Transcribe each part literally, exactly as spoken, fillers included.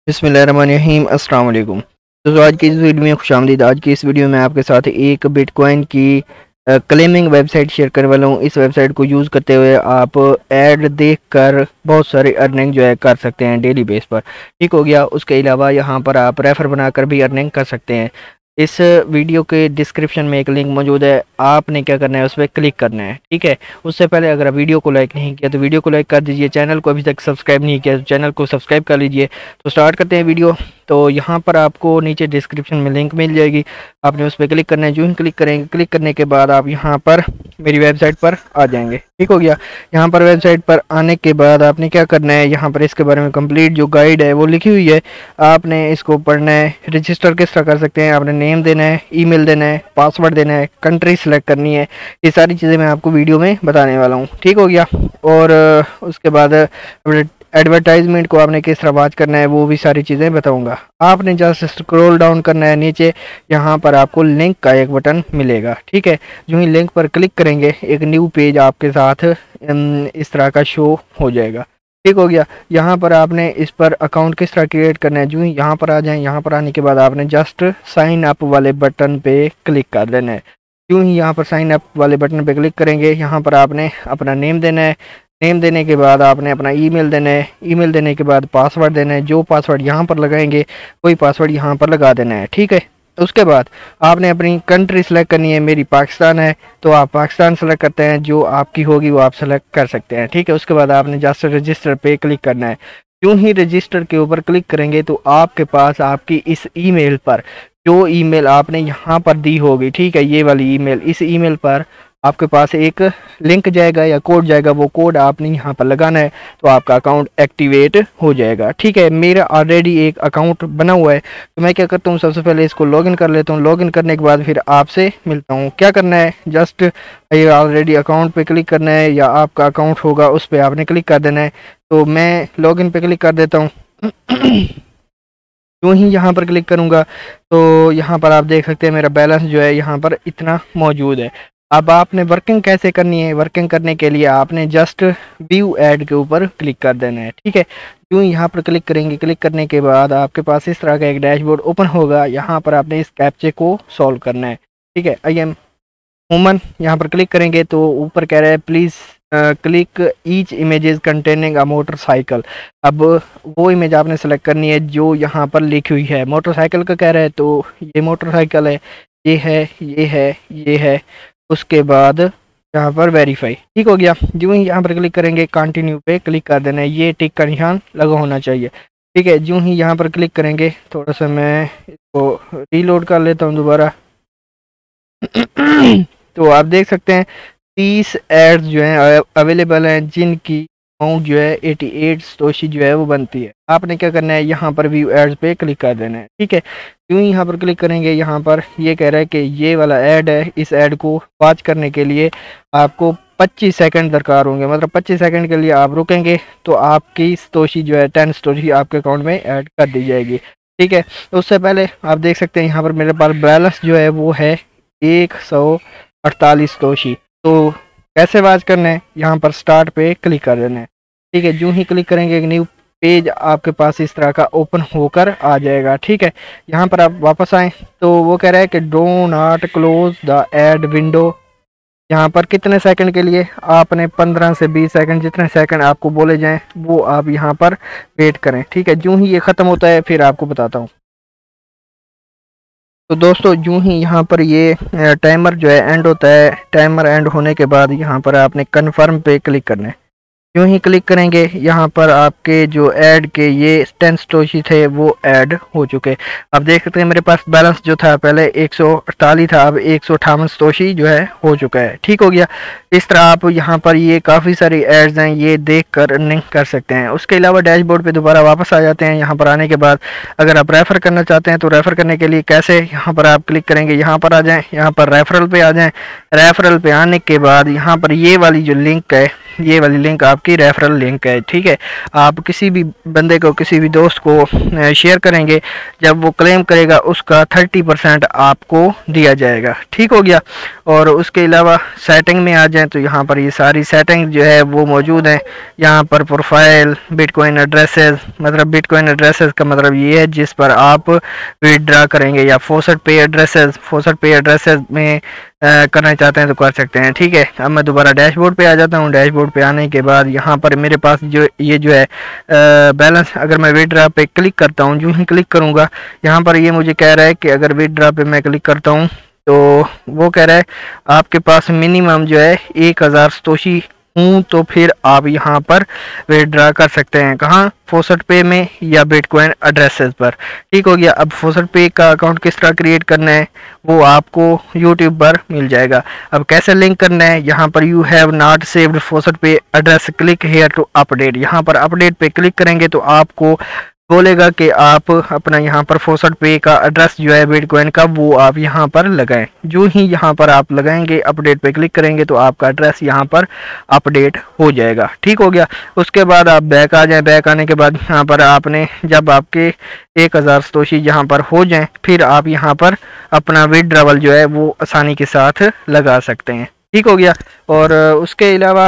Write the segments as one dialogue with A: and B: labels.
A: बिस्मिल्लाहिर्रहमानिर्रहीम अस्सलाम वालेकुम। तो आज की इस वीडियो में खुशामदीद। आज की इस वीडियो में आपके साथ एक बिटकॉइन की क्लेमिंग वेबसाइट शेयर करने वाला हूँ। इस वेबसाइट को यूज़ करते हुए आप ऐड देखकर बहुत सारे अर्निंग जो है कर सकते हैं डेली बेस पर। ठीक हो गया। उसके अलावा यहाँ पर आप रेफर बनाकर भी अर्निंग कर सकते हैं। इस वीडियो के डिस्क्रिप्शन में एक लिंक मौजूद है, आपने क्या करना है उस पर क्लिक करना है। ठीक है। उससे पहले अगर आप वीडियो को लाइक नहीं किया तो वीडियो को लाइक कर दीजिए। चैनल को अभी तक सब्सक्राइब नहीं किया तो चैनल को सब्सक्राइब कर लीजिए। तो स्टार्ट करते हैं वीडियो। तो यहाँ पर आपको नीचे डिस्क्रिप्शन में लिंक मिल जाएगी, आपने उस पर क्लिक करना है। जो ही क्लिक करेंगे, क्लिक करने के बाद आप यहाँ पर मेरी वेबसाइट पर आ जाएंगे। ठीक हो गया। यहाँ पर वेबसाइट पर आने के बाद आपने क्या करना है, यहाँ पर इसके बारे में कंप्लीट जो गाइड है वो लिखी हुई है, आपने इसको पढ़ना है। रजिस्टर किस तरह कर सकते हैं, आपने नेम देना है, ईमेल देना है, पासवर्ड देना है, कंट्री सेलेक्ट करनी है। ये सारी चीज़ें मैं आपको वीडियो में बताने वाला हूँ। ठीक हो गया। और उसके बाद एडवर्टाइजमेंट को आपने किस तरह वॉच करना है वो भी सारी चीज़ें बताऊंगा। आपने जस्ट स्क्रॉल डाउन करना है नीचे, यहाँ पर आपको लिंक का एक बटन मिलेगा। ठीक है। जो ही लिंक पर क्लिक करेंगे एक न्यू पेज आपके साथ इस तरह का शो हो जाएगा। ठीक हो गया। यहाँ पर आपने इस पर अकाउंट किस तरह क्रिएट करना है, जो ही यहाँ पर आ जाएं, यहाँ पर आने के बाद आपने जस्ट साइन अप वाले बटन पे क्लिक कर देना है। जो ही यहाँ पर साइन अप वाले बटन पे क्लिक करेंगे, यहाँ पर आपने अपना नेम देना है। नेम देने के बाद आपने अपना ईमेल देना है। ईमेल देने के बाद पासवर्ड देना है। जो पासवर्ड यहाँ पर लगाएंगे वही पासवर्ड यहाँ पर लगा देना है। ठीक है। उसके बाद आपने अपनी कंट्री सेलेक्ट करनी है। मेरी पाकिस्तान है तो आप पाकिस्तान सेलेक्ट करते हैं, जो आपकी होगी वो आप सेलेक्ट कर सकते हैं। ठीक है। उसके बाद आपने जस्ट रजिस्टर पे क्लिक करना है। यूँ ही रजिस्टर के ऊपर क्लिक करेंगे तो आपके पास आपकी इस ईमेल पर जो ईमेल आपने यहाँ पर दी होगी, ठीक है, ये वाली ईमेल, इस ईमेल पर आपके पास एक लिंक जाएगा या कोड जाएगा। वो कोड आपने यहाँ पर लगाना है तो आपका अकाउंट एक्टिवेट हो जाएगा। ठीक है। मेरा ऑलरेडी एक अकाउंट बना हुआ है तो मैं क्या करता हूँ, सबसे पहले इसको लॉगिन कर लेता हूँ। लॉगिन करने के बाद फिर आपसे मिलता हूँ। क्या करना है, जस्ट ये ऑलरेडी अकाउंट पे क्लिक करना है या आपका अकाउंट होगा उस पर आपने क्लिक कर देना है। तो मैं लॉगिन पे क्लिक कर देता हूँ। यूँ ही यहाँ पर क्लिक करूँगा तो यहाँ पर आप देख सकते हैं मेरा बैलेंस जो है यहाँ पर इतना मौजूद है। अब आपने वर्किंग कैसे करनी है, वर्किंग करने के लिए आपने जस्ट व्यू ऐड के ऊपर क्लिक कर देना है। ठीक है। यूँ यहाँ पर क्लिक करेंगे, क्लिक करने के बाद आपके पास इस तरह का एक डैशबोर्ड ओपन होगा। यहाँ पर आपने इस कैप्चे को सॉल्व करना है। ठीक है। आई एम ह्यूमन, यहाँ पर क्लिक करेंगे तो ऊपर कह रहा है please click each images containing a motorcycle. अब वो इमेज आपने सेलेक्ट करनी है जो यहाँ पर लिखी हुई है। मोटरसाइकिल का कह रहा है तो ये मोटरसाइकिल है, ये है, ये है, ये है। उसके बाद यहाँ पर वेरीफाई। ठीक हो गया। जो ही यहाँ पर क्लिक करेंगे कंटिन्यू पे क्लिक कर देना है। ये टिक का निशान लगा होना चाहिए। ठीक है। जो ही यहाँ पर क्लिक करेंगे, थोड़ा सा मैं इसको रीलोड कर लेता हूँ दोबारा। तो आप देख सकते हैं तीस एड्स जो हैं अवेलेबल हैं जिनकी अमाउंट जो है अठासी सतोशी जो है वो बनती है। आपने क्या करना है, यहाँ पर व्यू एड्स पे क्लिक कर देना है। ठीक है। क्यों यहाँ पर क्लिक करेंगे, यहाँ पर ये कह रहा है कि ये वाला ऐड है, इस ऐड को वॉच करने के लिए आपको पच्चीस सेकंड दरकार होंगे। मतलब पच्चीस सेकंड के लिए आप रुकेंगे तो आपकी सतोशी जो है टेन सतोशी आपके अकाउंट में ऐड कर दी जाएगी। ठीक है। तो उससे पहले आप देख सकते हैं यहाँ पर मेरे पास बैलेंस जो है वो है एक सौ अड़तालीस सतोशी। तो कैसे वॉच करना है, यहाँ पर स्टार्ट पे क्लिक कर देना है। ठीक है। जो ही क्लिक करेंगे एक न्यू पेज आपके पास इस तरह का ओपन होकर आ जाएगा। ठीक है। यहाँ पर आप वापस आएँ तो वो कह रहा है कि do not close the ad window. यहाँ पर कितने सेकंड के लिए, आपने पंद्रह से बीस सेकंड, जितने सेकंड आपको बोले जाएं वो आप यहाँ पर वेट करें। ठीक है। जो ही ये ख़त्म होता है फिर आपको बताता हूँ। तो दोस्तों यूँ ही यहाँ पर ये टाइमर जो है एंड होता है। टाइमर एंड होने के बाद यहाँ पर आपने कन्फर्म पे क्लिक करना है। यूँ ही क्लिक करेंगे, यहाँ पर आपके जो ऐड के ये टेन सतोशी थे वो ऐड हो चुके। अब देख सकते हैं मेरे पास बैलेंस जो था पहले एक सौ अड़तालीस था, अब एक सौ अट्ठावन सतोशी जो है हो चुका है। ठीक हो गया। इस तरह आप यहाँ पर ये काफ़ी सारी एड्स हैं, ये देख कर अर्निंग कर सकते हैं। उसके अलावा डैशबोर्ड पे दोबारा वापस आ जाते हैं। यहाँ पर आने के बाद अगर आप रेफ़र करना चाहते हैं तो रेफ़र करने के लिए कैसे, यहाँ पर आप क्लिक करेंगे, यहाँ पर आ जाएँ, यहाँ पर रेफरल पे आ जाएँ। रेफरल पे आने के बाद यहाँ पर ये वाली जो लिंक है ये वाली लिंक आपकी रेफरल लिंक है, ठीक है। आप किसी भी बंदे को, किसी भी दोस्त को शेयर करेंगे, जब वो क्लेम करेगा उसका थर्टी परसेंट आपको दिया जाएगा, ठीक हो गया। और उसके अलावा सेटिंग में आ जाएं तो यहाँ पर ये सारी सेटिंग जो है वो मौजूद है। यहाँ पर प्रोफाइल, बिटकॉइन एड्रेसेस, मतलब बिटकॉइन एड्रेसेस का मतलब ये है जिस पर आप विड्रा करेंगे, या फोसट पे एड्रेसेस, फोसट पे एड्रेसेस में आ, करना चाहते हैं तो कर सकते हैं, ठीक है। अब मैं दोबारा डैशबोर्ड पे आ जाता हूँ। डैशबोर्ड पे आने के बाद यहाँ पर मेरे पास जो ये जो है बैलेंस, अगर मैं विड्रा पे क्लिक करता हूँ, जो ही क्लिक करूँगा यहाँ पर ये मुझे कह रहा है कि अगर विड्रा पे मैं क्लिक करता हूँ तो वो कह रहा है आपके पास मिनिमम जो है एक हज़ार सतोशी हूँ, तो फिर आप यहाँ पर विड्रा कर सकते हैं। कहाँ? फोसट पे में या बिटकॉइन एड्रेसेस पर, ठीक हो गया। अब फोसट पे का अकाउंट किस तरह क्रिएट करना है वो आपको यूट्यूब पर मिल जाएगा। अब कैसे लिंक करना है, यहाँ पर you have not saved FaucetPay address, click here to update. यहाँ पर अपडेट पे क्लिक करेंगे तो आपको बोलेगा कि आप अपना यहाँ पर फोसट पे का एड्रेस जो है बिटकॉइन का वो आप यहाँ पर लगाएं। जो ही यहाँ पर आप लगाएंगे, अपडेट पे क्लिक करेंगे तो आपका एड्रेस यहाँ पर अपडेट हो जाएगा, ठीक हो गया। उसके बाद आप बैक आ जाएं। बैक आने के बाद यहाँ पर आपने जब आपके एक हज़ार सतोशी यहाँ पर हो जाएं, फिर आप यहाँ पर अपना विड्रॉवल जो है वो आसानी के साथ लगा सकते हैं, ठीक हो गया। और उसके अलावा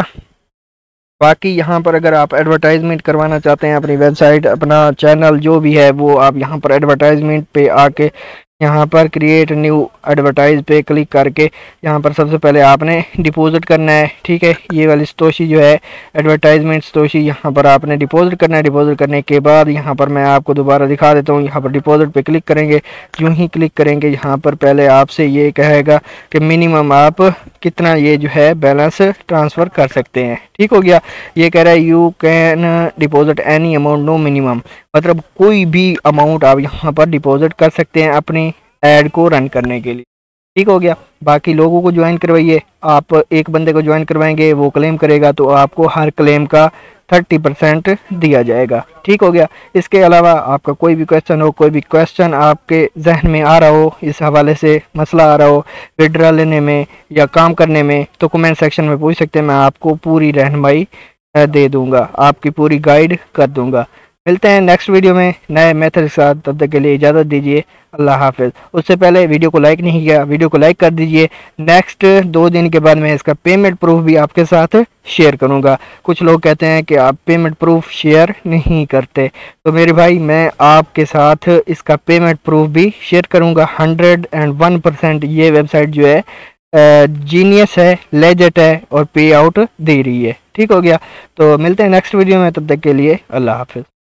A: बाकी यहाँ पर अगर आप एडवर्टाइजमेंट करवाना चाहते हैं अपनी वेबसाइट, अपना चैनल जो भी है, वो आप यहाँ पर एडवर्टाइजमेंट पे आके यहाँ पर क्रिएट न्यू एडवर्टाइज पे क्लिक करके यहाँ पर सबसे पहले आपने डिपॉजिट करना है, ठीक है। ये वाली सतोशी जो है एडवर्टाइजमेंट सतोशी, यहाँ पर आपने डिपॉजिट करना है। डिपॉजिट करने के बाद यहाँ पर मैं आपको दोबारा दिखा देता हूँ। यहाँ पर डिपॉजिट पे क्लिक करेंगे, यूँ ही क्लिक करेंगे यहाँ पर पहले आपसे ये कहेगा कि मिनिमम आप कितना ये जो है बैलेंस ट्रांसफ़र कर सकते हैं, ठीक हो गया। ये कह रहा है you can deposit any amount, no minimum, मतलब कोई भी अमाउंट आप यहाँ पर डिपॉजिट कर सकते हैं अपनी ऐड को रन करने के लिए, ठीक हो गया। बाकी लोगों को ज्वाइन करवाइए। आप एक बंदे को ज्वाइन करवाएंगे, वो क्लेम करेगा तो आपको हर क्लेम का थर्टी परसेंट दिया जाएगा, ठीक हो गया। इसके अलावा आपका कोई भी क्वेश्चन हो, कोई भी क्वेश्चन आपके जहन में आ रहा हो, इस हवाले से मसला आ रहा हो विड्रा लेने में या काम करने में, तो कमेंट सेक्शन में पूछ सकते हैं। मैं आपको पूरी रहनुमाई दे दूंगा, आपकी पूरी गाइड कर दूंगा। मिलते हैं नेक्स्ट वीडियो में नए मेथड के साथ, तब तक के लिए इजाज़त दीजिए। अल्लाह हाफिज़। उससे पहले वीडियो को लाइक नहीं किया, वीडियो को लाइक कर दीजिए। नेक्स्ट दो दिन के बाद मैं इसका पेमेंट प्रूफ भी आपके साथ शेयर करूंगा। कुछ लोग कहते हैं कि आप पेमेंट प्रूफ शेयर नहीं करते, तो मेरे भाई मैं आपके साथ इसका पेमेंट प्रूफ भी शेयर करूंगा। हंड्रेड एंड वन परसेंट ये वेबसाइट जो है जीनियस है, लेजिट है और पे आउट दे रही है, ठीक हो गया। तो मिलते हैं नेक्स्ट वीडियो में, तब तक के लिए अल्लाह हाफिज़।